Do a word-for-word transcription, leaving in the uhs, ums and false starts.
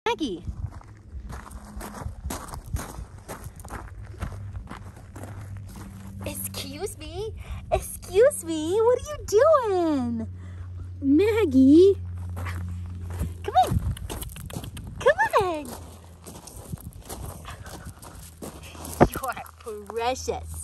Maggie. Excuse me? Excuse me? What are you doing? Maggie. Come on. Come on. You are precious.